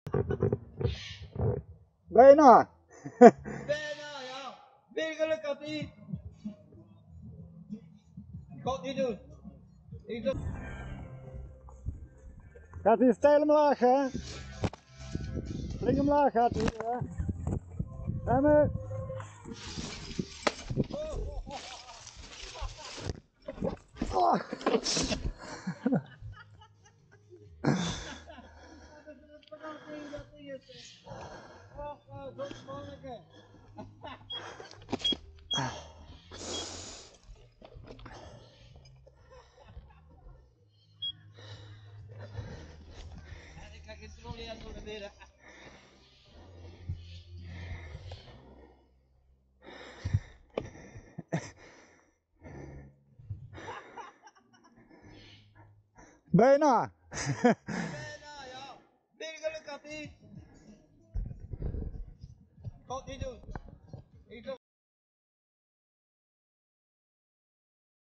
Bijna. Bijna, ja. Degelijk had hij. Ik ga het niet doen. Ik doe... Gaat hij steil omlaag, hè? Flink omlaag gaat hij, hè? Remmen. Oh. Ik ga geen trolley aan doen weer. Bijna. Bijna, ja. Degelijk had hij. Ik ga het niet doen.